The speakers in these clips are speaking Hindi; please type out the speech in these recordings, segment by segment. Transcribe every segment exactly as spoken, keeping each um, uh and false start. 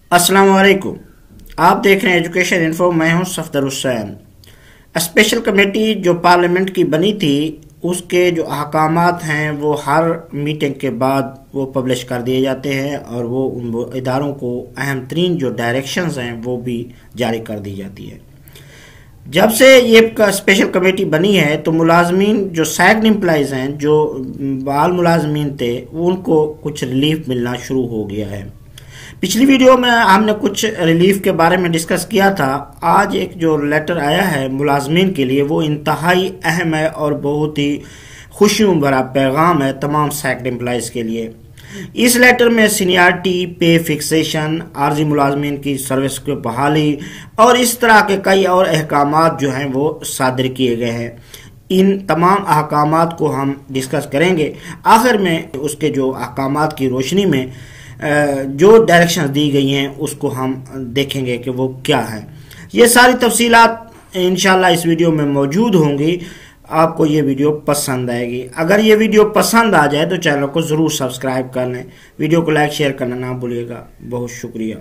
अस्सलाम वालेकुम। आप देख रहे हैं एजुकेशन इन्फो। मैं हूं सफदर हुसैन। स्पेशल कमेटी जो पार्लियामेंट की बनी थी उसके जो अहकामात हैं वो हर मीटिंग के बाद वो पब्लिश कर दिए जाते हैं और वो उन इदारों को अहम तरीन जो डायरेक्शंस हैं वो भी जारी कर दी जाती है। जब से ये स्पेशल कमेटी बनी है तो मुलाजमीन जो सैक्ड एम्प्लॉइज हैं, जो बाल मुलाजमीन थे, उनको कुछ रिलीफ मिलना शुरू हो गया है। पिछली वीडियो में हमने कुछ रिलीफ के बारे में डिस्कस किया था। आज एक जो लेटर आया है मुलाजमीन के लिए वो इंतहाई अहम है और बहुत ही खुशियों भरा पैगाम है तमाम सैक्ड एम्प्लॉइज के लिए। इस लेटर में सीनियरिटी, पे फिक्सेशन, आर्जी मुलाजमीन की सर्विस की बहाली और इस तरह के कई और अहकामात जो हैं वो सादर किए गए हैं। इन तमाम अहकामात को हम डिस्कस करेंगे। आखिर में उसके जो अहकामात की रोशनी में जो डायरेक्शंस दी गई हैं उसको हम देखेंगे कि वो क्या है। ये सारी तफसीलात इंशाल्लाह इस वीडियो में मौजूद होंगी। आपको ये वीडियो पसंद आएगी। अगर ये वीडियो पसंद आ जाए तो चैनल को ज़रूर सब्सक्राइब कर लें। वीडियो को लाइक शेयर करना ना भूलिएगा। बहुत शुक्रिया।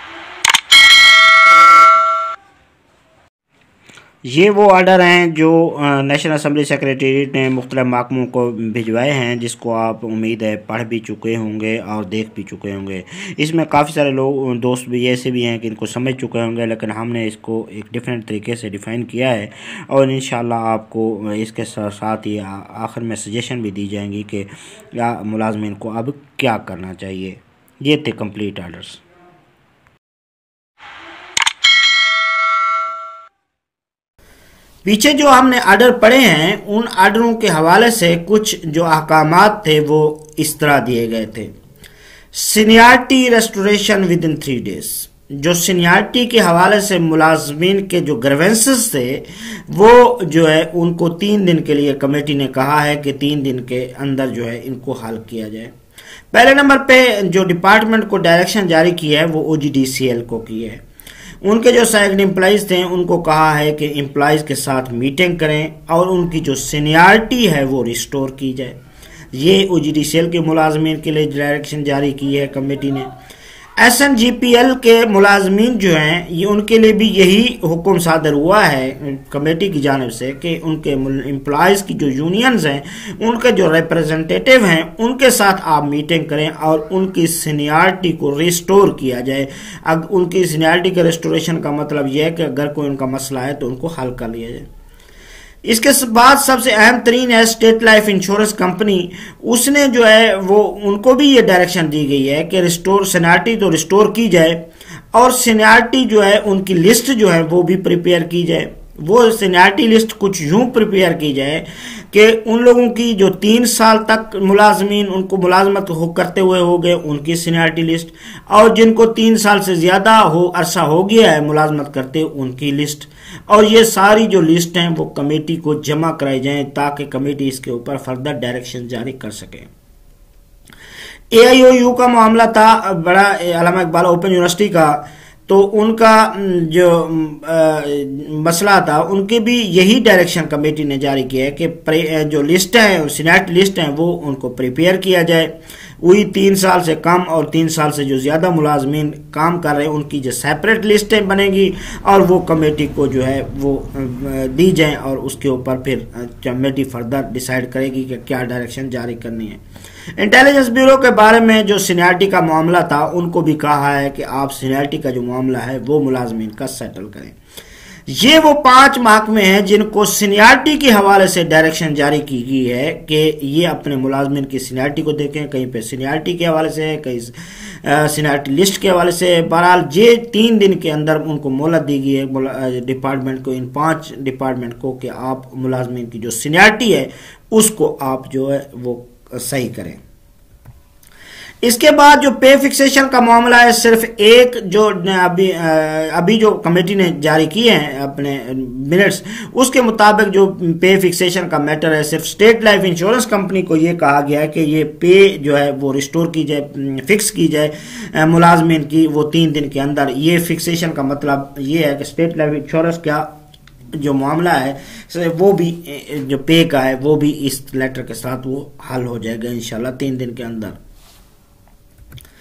ये वो ऑर्डर हैं जो नेशनल असम्बली सेक्रेटेरिएट ने मुख्तलिफ महकमों को भिजवाए हैं, जिसको आप उम्मीद है पढ़ भी चुके होंगे और देख भी चुके होंगे। इसमें काफ़ी सारे लोग दोस्त भी ऐसे भी हैं कि इनको समझ चुके होंगे, लेकिन हमने इसको एक डिफरेंट तरीके से डिफ़ाइन किया है और इंशाल्लाह आपको इसके साथ ही आखिर में सजेशन भी दी जाएंगी कि या मुलाजमीन को अब क्या करना चाहिए। ये थे कंप्लीट ऑर्डर्स। पीछे जो हमने ऑर्डर पढ़े हैं उन ऑर्डरों के हवाले से कुछ जो अहकामात थे वो इस तरह दिए गए थे। Seniority restoration within three days. जो सीनियरिटी के हवाले से मुलाजमीन के जो ग्रीवेंसेस थे वो जो है उनको तीन दिन के लिए कमेटी ने कहा है कि तीन दिन के अंदर जो है इनको हल किया जाए। पहले नंबर पे जो डिपार्टमेंट को डायरेक्शन जारी की है वो ओ जी डी सी एल को की है। उनके जो सैक्ड एम्प्लॉइज थे उनको कहा है कि एम्प्लॉइज के साथ मीटिंग करें और उनकी जो सीनियरिटी है वो रिस्टोर की जाए। ये ओ जी डी सी एल के मुलाजमीन के लिए डायरेक्शन जारी की है कमेटी ने। S N G P L के मुलाजमीन जो हैं ये उनके लिए भी यही हुक्म सादर हुआ है कमेटी की जानिब से कि उनके एम्प्लॉइज की जो यूनियंस हैं उनके जो रिप्रेजेंटेटिव हैं उनके साथ आप मीटिंग करें और उनकी सीनियरिटी को रिस्टोर किया जाए। अब उनकी सीनियरिटी के रिस्टोरेशन का मतलब यह है कि अगर कोई उनका मसला है तो उनको हल कर लिया जाए। इसके बाद सबसे अहम तरीन है स्टेट लाइफ इंश्योरेंस कंपनी। उसने जो है वो उनको भी ये डायरेक्शन दी गई है कि रिस्टोर सीनियरिटी तो रिस्टोर की जाए और सीनियरिटी जो है उनकी लिस्ट जो है वो भी प्रिपेयर की जाए। वो सीनियरिटी लिस्ट कुछ यूं प्रिपेयर की जाए कि उन लोगों की जो तीन साल तक मुलाजमीन उनको मुलाजमत हो करते हुए हो गए उनकी सीनियरिटी लिस्ट, और जिनको तीन साल से ज़्यादा हो अरसा हो गया है मुलाजमत करते उनकी लिस्ट, और ये सारी जो लिस्ट हैं वो कमेटी को जमा कराई जाएं ताकि कमेटी इसके ऊपर फर्दर डायरेक्शन जारी कर सके। ए आई ओ यू का मामला था बड़ा, अल्लामा इकबाल ओपन यूनिवर्सिटी का, तो उनका जो आ, मसला था उनके भी यही डायरेक्शन कमेटी ने जारी किया है कि जो लिस्ट है सीनियरिटी लिस्ट है वो उनको प्रिपेयर किया जाए। वही तीन साल से कम और तीन साल से जो ज़्यादा मुलाजमीन काम कर रहे हैं उनकी जो सेपरेट लिस्टें बनेगी और वो कमेटी को जो है वो दी जाएं और उसके ऊपर फिर कमेटी फर्दर डिसाइड करेगी कि क्या डायरेक्शन जारी करनी है। इंटेलिजेंस ब्यूरो के बारे में जो सीनियरिटी का मामला था उनको भी कहा है कि आप सीनियरिटी का जो मामला है वो मुलाजमीन का सेटल करें। ये वो पांच महकमे हैं जिनको सीनियरिटी के हवाले से डायरेक्शन जारी की गई है कि ये अपने मुलाजमीन की सीनियरिटी को देखें। कहीं पे सीनियरिटी के हवाले से, कहीं सीनियरिटी लिस्ट के हवाले से। बहरहाल ये तीन दिन के अंदर उनको मोहलत दी गई है डिपार्टमेंट को, इन पांच डिपार्टमेंट को, कि आप मुलाजमीन की जो सीनियरिटी है उसको आप जो है वो सही करें। इसके बाद जो पे फिक्सेशन का मामला है, सिर्फ एक जो अभी अभी जो कमेटी ने जारी किए हैं अपने मिनट्स, उसके मुताबिक जो पे फिक्सेशन का मैटर है सिर्फ स्टेट लाइफ इंश्योरेंस कंपनी को ये कहा गया है कि ये पे जो है वो रिस्टोर की जाए, फिक्स की जाए मुलाजमीन की वो तीन दिन के अंदर। ये फिक्सेशन का मतलब ये है कि स्टेट लाइफ इंश्योरेंस का जो मामला है वो भी जो पे का है वो भी इस लेटर के साथ वो हल हो जाएगा इंशाल्लाह तीन दिन के अंदर।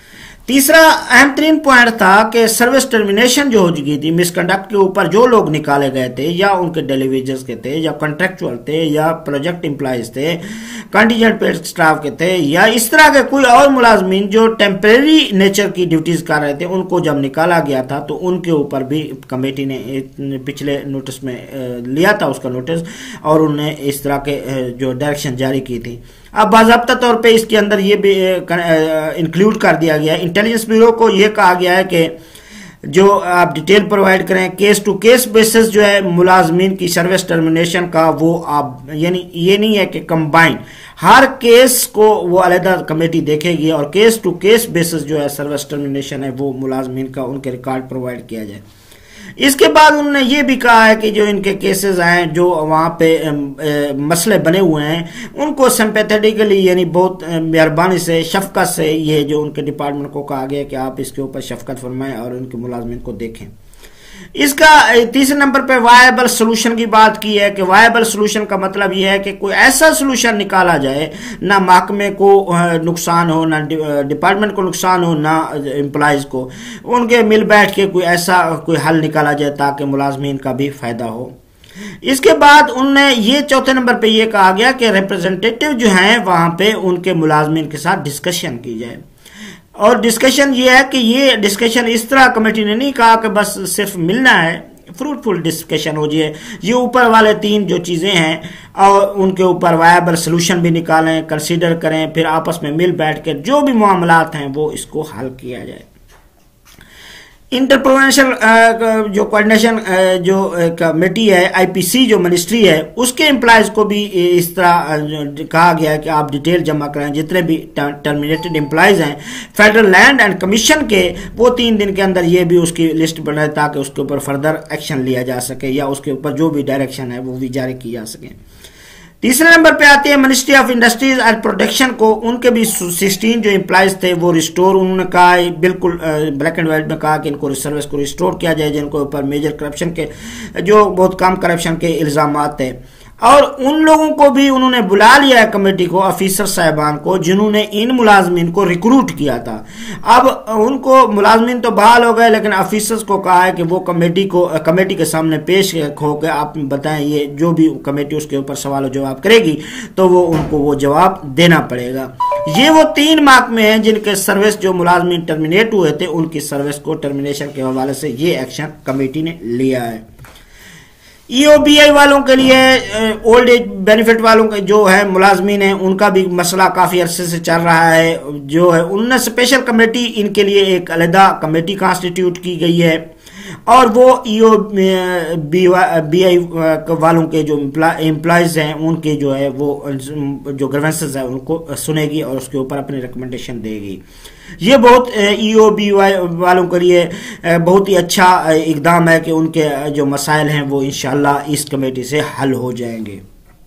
तीसरा अहम तरीन पॉइंट था कि सर्विस टर्मिनेशन जो हो चुकी थी मिसकंडक्ट के ऊपर जो लोग निकाले गए थे, या उनके डेलीवेजर्स के थे, या कॉन्ट्रेक्चुअल थे, या प्रोजेक्ट एम्प्लॉयज थे, कंटीजेंट पेड स्टाफ के थे, या इस तरह के कोई और मुलाजमीन जो टेम्परेरी नेचर की ड्यूटीज कर रहे थे, उनको जब निकाला गया था तो उनके ऊपर भी कमेटी ने पिछले नोटिस में लिया था उसका नोटिस, और उन्होंने इस तरह के जो डायरेक्शन जारी की थी। अब बाज़ाब्ता तौर पे इसके अंदर ये भी इंक्लूड कर दिया गया है, इंटेलिजेंस ब्यूरो को ये कहा गया है कि जो आप डिटेल प्रोवाइड करें केस टू केस बेसिस जो है मुलाजमीन की सर्विस टर्मिनेशन का, वो आप यानी ये नहीं है कि कंबाइन हर केस को वो अलहदा कमेटी देखेगी, और केस टू केस बेसिस जो है सर्विस टर्मिनेशन है वो मुलाजमीन का उनके रिकॉर्ड प्रोवाइड किया जाए। इसके बाद उन्होंने ये भी कहा है कि जो इनके केसेस हैं जो वहाँ पे ए, ए, मसले बने हुए हैं उनको सिंपैथेटिकली यानी बहुत मेहरबानी से शफकत से ये जो उनके डिपार्टमेंट को कहा गया कि आप इसके ऊपर शफकत फरमाएं और उनके मुलाजमिन को देखें। इसका तीसरे नंबर पे वायबल सोल्यूशन की बात की है कि वायबल सोल्यूशन का मतलब यह है कि कोई ऐसा सोल्यूशन निकाला जाए ना महकमे को नुकसान हो, ना डिपार्टमेंट को नुकसान हो, ना एम्प्लॉयज को, उनके मिल बैठ के कोई ऐसा कोई हल निकाला जाए ताकि मुलाजमीन का भी फायदा हो। इसके बाद उनने ये चौथे नंबर पे ये कहा गया कि रिप्रेजेंटेटिव जो हैं वहां पे उनके मुलाजमीन के साथ डिस्कशन की जाए, और डिस्कशन ये है कि ये डिस्कशन इस तरह कमेटी ने नहीं कहा कि बस सिर्फ मिलना है, फ्रूटफुल डिस्कशन हो जाए। ये ऊपर वाले तीन जो चीज़ें हैं और उनके ऊपर वायबल सोल्यूशन भी निकालें, कंसीडर करें, फिर आपस में मिल बैठ कर जो भी मामलात हैं वो इसको हल किया जाए। इंटरप्रोविंशियल जो कोऑर्डिनेशन जो कमेटी है आईपीसी जो मिनिस्ट्री है उसके एम्प्लॉयज को भी इस तरह कहा गया है कि आप डिटेल जमा कराएं, जितने भी टर्मिनेटेड एम्प्लॉयज हैं फेडरल लैंड एंड कमीशन के, वो तीन दिन के अंदर ये भी उसकी लिस्ट बनाए ताकि उसके ऊपर फर्दर एक्शन लिया जा सके या उसके ऊपर जो भी डायरेक्शन है वो भी जारी की जा सके। तीसरे नंबर पे आती है ministry of industries and protection को, उनके भी सोलह जो एम्प्लॉयज थे वो रिस्टोर, उन्होंने कहा बिल्कुल ब्लैक एंड व्हाइट में कहा कि इनको सर्विस को रिस्टोर किया जाए जिनको ऊपर मेजर करप्शन के जो बहुत कम करप्शन के इल्जामात थे, और उन लोगों को भी उन्होंने बुला लिया है कमेटी को, ऑफिसर साहिबान को जिन्होंने इन मुलाजमीन को रिक्रूट किया था। अब उनको मुलाजमीन तो बहाल हो गए लेकिन ऑफिसर्स को कहा है कि वो कमेटी को कमेटी के सामने पेश होकर आप बताएं, ये जो भी कमेटी उसके ऊपर सवाल जवाब करेगी तो वो उनको वो जवाब देना पड़ेगा। ये वो तीन महकमे हैं जिनके सर्विस जो मुलाजमीन टर्मिनेट हुए थे उनकी सर्विस को टर्मिनेशन के हवाले से ये एक्शन कमेटी ने लिया है। ईओबीआई वालों के लिए, ओल्ड एज बेनिफिट वालों के जो है मुलाजमीन हैं उनका भी मसला काफ़ी अरसे से चल रहा है, जो है उनने स्पेशल कमेटी इनके लिए एक अलहदा कमेटी कॉन्स्टिट्यूट की गई है और वो ईओ बी आई वालों के जो एम्प्लॉयज हैं उनके जो है वो जो ग्रीवेंसेस है उनको सुनेगी और उसके ऊपर अपनी रिकमेंडेशन देगी। ये बहुत ईओ बी वालों के लिए बहुत ही अच्छा इकदाम है कि उनके जो मसाइल हैं वो इंशाल्लाह इस कमेटी से हल हो जाएंगे।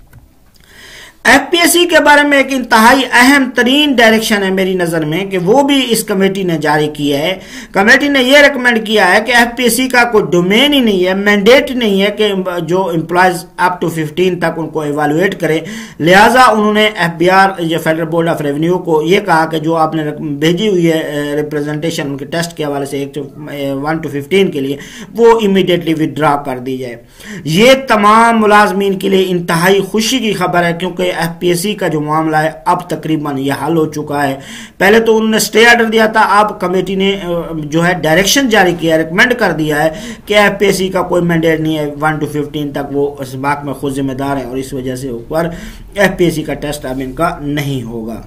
एफपीएससी के बारे में एक इंतहाई अहम तरीन डायरेक्शन है मेरी नज़र में कि वो भी इस कमेटी ने जारी किया है। कमेटी ने यह रिकमेंड किया है कि एफपीएससी का कोई डोमेन ही नहीं है, मैंडेट नहीं है कि जो एम्प्लॉयज अप टू फिफ्टीन तक उनको इवेलुएट करे, लिहाजा उन्होंने एफबीआर जो फेडरल बोर्ड ऑफ रेवेन्यू को ये कहा कि जो आपने भेजी हुई है रिप्रेजेंटेशन उनके टेस्ट के हवाले से एक टू वन टू फिफ्टीन के लिए वो इमीडिएटली विदड्रॉ कर दी जाए। ये तमाम मुलाजमीन के लिए इंतहाई खुशी की खबर है क्योंकि एफपीएससी का जो मामला है अब तकरीबन यह हल हो चुका है। पहले तो उन्होंने स्टे ऑर्डर दिया था, अब कमेटी ने जो है डायरेक्शन जारी किया, रिकमेंड कर दिया है कि एफपीएससी का कोई मैंडेट नहीं है, वन टू फिफ्टीन तक वो इस बात में खुद जिम्मेदार है और इस वजह से ऊपर एफपीएससी का टेस्ट अब इनका नहीं होगा।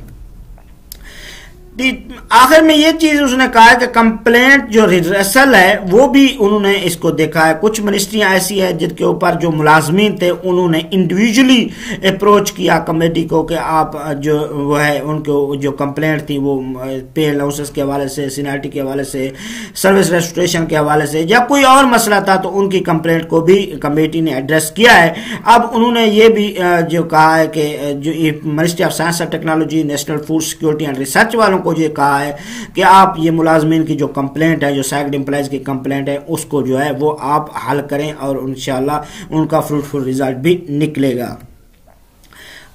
आखिर में ये चीज उसने कहा है कि कंप्लेंट जो रिड्रेसल है वो भी उन्होंने इसको देखा है। कुछ मिनिस्ट्रियां ऐसी है जिनके ऊपर जो मुलाजमीन थे उन्होंने इंडिविजुअली अप्रोच किया कमेटी को कि आप जो वो है उनको जो कंप्लेंट थी वो पे अलाउंसेस के हवाले से, सीनियरिटी के हवाले से, सर्विस रेस्टोरेशन के हवाले से या कोई और मसला था तो उनकी कंप्लेंट को भी कमेटी ने एड्रेस किया है। अब उन्होंने ये भी जो कहा है कि जो ministry of science and technology, national food security and research वालों को ये कहा है कि आप ये मुलाजमीन की जो कंप्लेंट है, जो सैक्ड एम्प्लॉयज की कंप्लेंट है, उसको जो है वो आप हल करें और इंशाल्लाह उनका फ्रूटफुल रिजल्ट भी निकलेगा।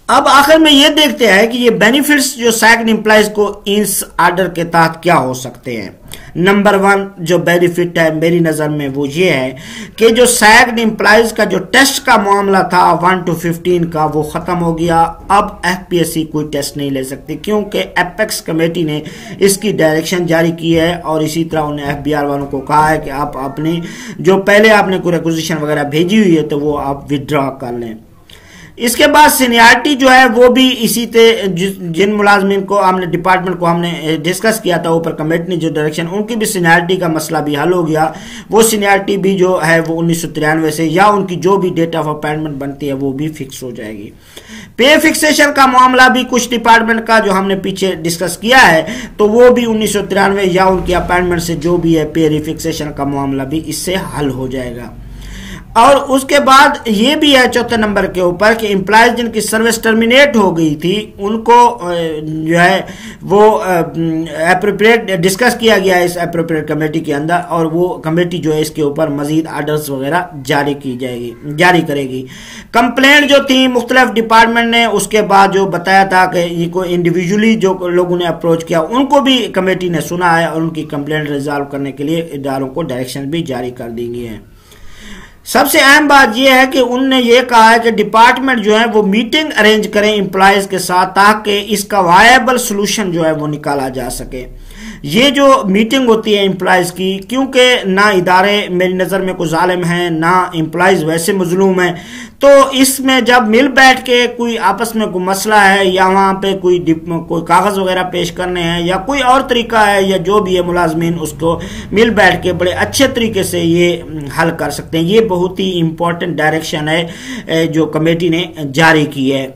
अब आखिर में ये देखते हैं कि ये बेनिफिट्स जो सैक्ड एम्प्लॉइज को इस आर्डर के तहत क्या हो सकते हैं। नंबर वन जो बेनिफिट है मेरी नजर में वो ये है कि जो सैक्ड एम्प्लॉइज का जो टेस्ट का मामला था वन टू फिफ्टीन का वो खत्म हो गया। अब एफपीएससी कोई टेस्ट नहीं ले सकती क्योंकि एपेक्स कमेटी ने इसकी डायरेक्शन जारी की है और इसी तरह उन्हें एफबीआर वालों को कहा है कि आप अपनी जो पहले आपने कोई रिक्वेजिशन वगैरह भेजी हुई है तो वो आप विदड्रॉ कर लें। इसके बाद सीनियरिटी जो है वो भी इसी ते जिन मुलाजमीन को हमने डिपार्टमेंट को हमने डिस्कस किया था ऊपर कमेटी ने जो डायरेक्शन, उनकी भी सीनियरिटी का मसला भी हल हो गया। वो सीनियरिटी भी जो है वो उन्नीस सौ तिरानवे से या उनकी जो भी डेट ऑफ अपॉइंटमेंट बनती है वो भी फिक्स हो जाएगी। पे फिक्सेशन का मामला भी कुछ डिपार्टमेंट का जो हमने पीछे डिस्कस किया है तो वो भी उन्नीस सौ तिरानवे या उनकी अपॉइंटमेंट से जो भी है पे रिफिक्सेशन का मामला भी इससे हल हो जाएगा। और उसके बाद ये भी है चौथे नंबर के ऊपर कि एम्प्लॉयज जिनकी सर्विस टर्मिनेट हो गई थी उनको जो है वो एप्रोप्रिएट डिस्कस किया गया है इस एप्रोप्रिएट कमेटी के अंदर और वो कमेटी जो है इसके ऊपर मजीद आर्डर्स वगैरह जारी की जाएगी जारी करेगी। कंप्लेंट जो थी मुख्तलिफ डिपार्टमेंट ने उसके बाद जो बताया था कि ये को इंडिविजुअली जो लोगों ने अप्रोच किया उनको भी कमेटी ने सुना है और उनकी कंप्लेंट रिजॉल्व करने के लिए इदारों को डायरेक्शन भी जारी कर दी गई है। सबसे अहम बात यह है कि उनने ये कहा है कि डिपार्टमेंट जो है वो मीटिंग अरेंज करें एम्प्लॉयज के साथ ताकि इसका वायबल सोल्यूशन जो है वो निकाला जा सके। ये जो मीटिंग होती है एम्प्लॉयज की, क्योंकि ना इदारे मेरी नज़र में कोई जालिम हैं ना एम्प्लॉयज वैसे मजलूम हैं, तो इसमें जब मिल बैठ के कोई आपस में कोई मसला है या वहाँ पे कोई कोई कागज़ वगैरह पेश करने हैं या कोई और तरीका है या जो भी है मुलाजमीन उसको मिल बैठ के बड़े अच्छे तरीके से ये हल कर सकते हैं। ये बहुत ही इम्पोर्टेंट डायरेक्शन है जो कमेटी ने जारी की है।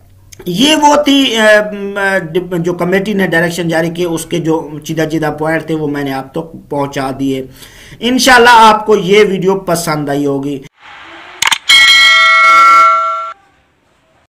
ये वो थी जो कमेटी ने डायरेक्शन जारी किए, उसके जो सीधा सीधा पॉइंट थे वो मैंने आप तक तो पहुंचा दिए। इंशाल्लाह आपको ये वीडियो पसंद आई होगी।